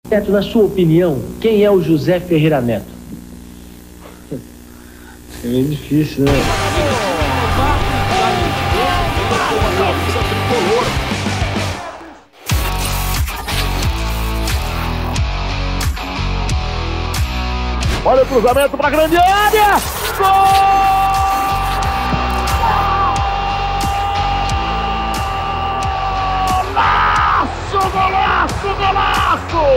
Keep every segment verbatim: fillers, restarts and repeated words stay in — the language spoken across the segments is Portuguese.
Neto, na sua opinião, quem é o José Ferreira Neto? É meio difícil, né? Olha o cruzamento para a grande área! Gol! Golaço, golaço!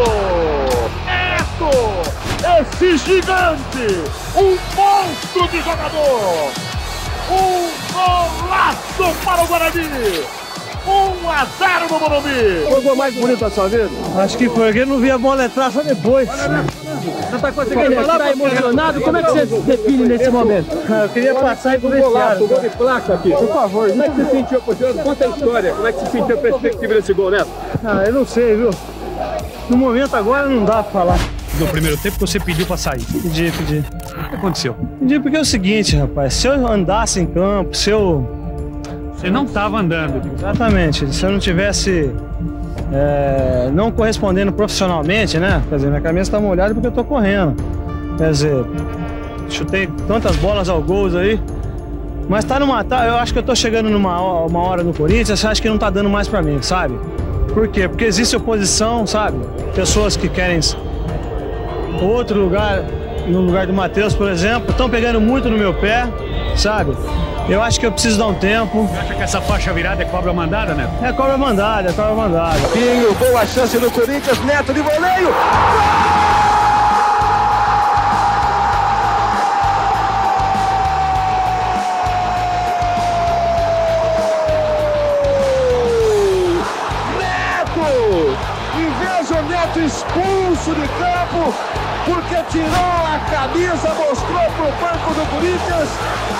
Neto, esse gigante, um monstro de jogador, um golaço para o Guarani, um a zero no Morumbi. Foi o gol mais bonito da sua vida? Acho que foi, porque eu não vi a bola entrar só depois. Você tá conseguindo falar, tá emocionado? Como é que você se define nesse momento? Eu queria passar e pro vestiário. Gol de placa aqui, por favor. Como é que você sentiu? Conta a história. Como é que você sentiu a perspectiva desse gol, Neto? Ah, eu não sei, viu? No momento agora não dá pra falar. No primeiro tempo você pediu pra sair? Pedi, pedi. O que aconteceu? Pedi porque é o seguinte, rapaz. Se eu andasse em campo, se eu... Você não estava andando. Exatamente. Se eu não tivesse... É, não correspondendo profissionalmente, né? Quer dizer, minha camisa tá molhada porque eu tô correndo. Quer dizer, chutei tantas bolas ao gol aí. Mas tá numa... Tá, eu acho que eu tô chegando numa uma hora no Corinthians, acho que não tá dando mais pra mim, sabe? Por quê? Porque existe oposição, sabe? Pessoas que querem outro lugar, no lugar do Matheus, por exemplo, estão pegando muito no meu pé, sabe? Eu acho que eu preciso dar um tempo. Você acha que essa faixa virada é cobra mandada, né? É cobra mandada, é cobra mandada. Pinho, boa chance do Corinthians, Neto de voleio. Neto! E veja o Neto expulso de campo, porque tirou a camisa, mostrou pro banco do Corinthians.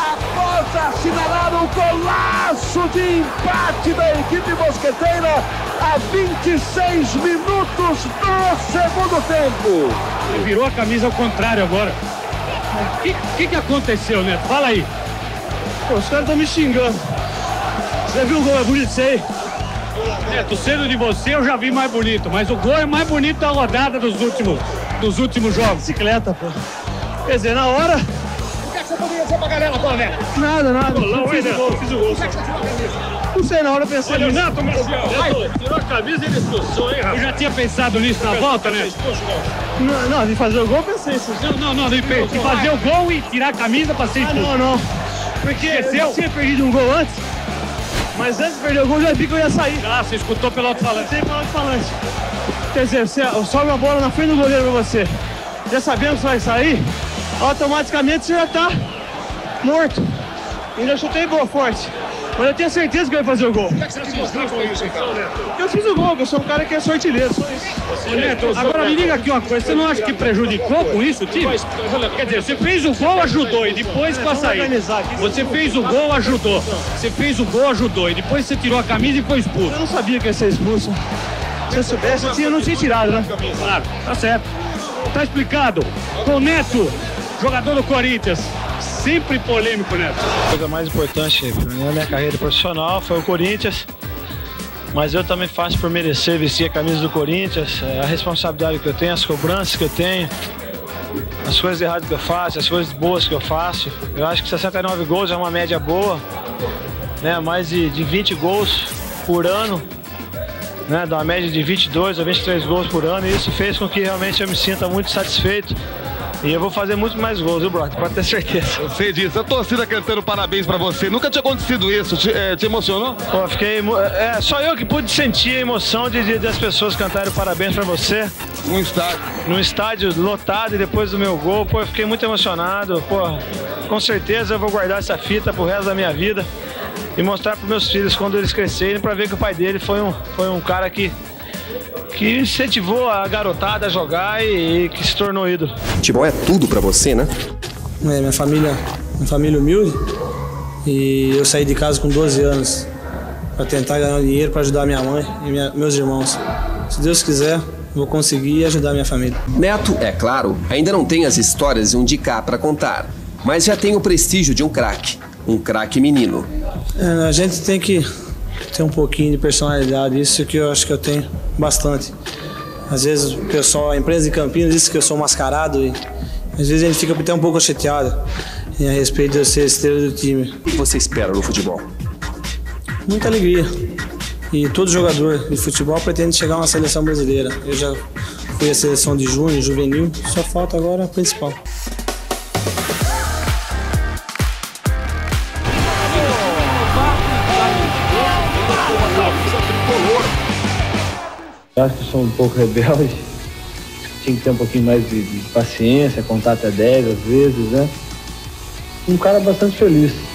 Assinalaram o golaço de empate da equipe mosqueteira a vinte e seis minutos do segundo tempo. Ele virou a camisa ao contrário agora. O que, que, que aconteceu, Neto? Fala aí. Pô, os caras estão me xingando. Você viu o gol? É bonito isso aí? Neto, sendo de você eu já vi mais bonito, mas o gol é mais bonito da rodada dos últimos, dos últimos jogos. Bicicleta, pô. Quer dizer, na hora... Você poderia ser pra galera agora, Neto? Nada, nada. Golão, fiz, hein, o gol, Neto? fiz o gol, Como é que você tirou a camisa? Não sei, na hora eu pensei Olha o nisso. Neto, Marcial. Neto, tirou a camisa e ele expulsou, hein, rapaz? Eu já tinha pensado nisso na volta, né? Não, não, de fazer o gol eu pensei isso. Não, não, não, de de fazer o gol e tirar a camisa pra ser Ah, expulso. não, não. Porque Esqueceu? eu tinha perdido um gol antes, mas antes de perder o gol eu já vi que eu ia sair. Ah, você escutou pelo alto-falante. Sem pelo alto-falante. Quer dizer, você sobe a bola na frente do goleiro pra você, já sabendo que você vai sair, automaticamente você já tá morto. Ainda chutei boa, forte. Mas eu tinha certeza que eu ia fazer o gol. Como é que você se mostrar com isso, então, Neto? Eu fiz o gol, eu sou um cara que é sortilheiro, só isso. Ô, Neto, agora me liga aqui uma coisa, você não acha que prejudicou com isso o time? Quer dizer, você fez o gol, ajudou, e depois com a saída. Você fez o gol, ajudou. Você fez o gol, ajudou, e depois você tirou a camisa e foi expulso. Eu não sabia que ia ser expulso. Se eu soubesse, eu, tinha, eu não tinha tirado, né? Claro, tá certo. Tá explicado. Com o Neto, jogador do Corinthians. Sempre polêmico, Neto. A coisa mais importante na minha carreira profissional foi o Corinthians, mas eu também faço por merecer vestir a camisa do Corinthians, a responsabilidade que eu tenho, as cobranças que eu tenho, as coisas erradas que eu faço, as coisas boas que eu faço. Eu acho que sessenta e nove gols é uma média boa, né? Mais de, de vinte gols por ano, né? Dá uma média de vinte e dois ou vinte e três gols por ano, e isso fez com que realmente eu me sinta muito satisfeito. E eu vou fazer muito mais gols, viu, brother? Pode ter certeza. Eu sei disso. A torcida cantando parabéns pra você. Nunca tinha acontecido isso. Te, é, te emocionou? Pô, fiquei... É, só eu que pude sentir a emoção de, de, de as pessoas cantarem parabéns pra você. No estádio. No estádio lotado e depois do meu gol. Pô, eu fiquei muito emocionado. Pô, com certeza eu vou guardar essa fita pro resto da minha vida e mostrar pros meus filhos quando eles crescerem pra ver que o pai dele foi um, foi um cara que... que incentivou a garotada a jogar e, e que se tornou ídolo. Futebol é tudo pra você, né? É, minha família, minha família humilde, e eu saí de casa com doze anos para tentar ganhar dinheiro para ajudar minha mãe e minha, meus irmãos. Se Deus quiser, vou conseguir ajudar minha família. Neto, é claro, ainda não tem as histórias de um de cá para contar, mas já tem o prestígio de um craque, um craque menino. É, a gente tem que ter um pouquinho de personalidade, isso que eu acho que eu tenho bastante. Às vezes o pessoal, a empresa de Campinas diz que eu sou mascarado e às vezes a gente fica até um pouco chateado a respeito de eu ser estrela do time. O que você espera no futebol? Muita alegria. E todo jogador de futebol pretende chegar a uma seleção brasileira. Eu já fui à seleção de júnior, juvenil, só falta agora a principal. Eu acho que sou um pouco rebelde, tinha que ter um pouquinho mais de, de paciência, contar até dez às vezes, né? Um cara bastante feliz.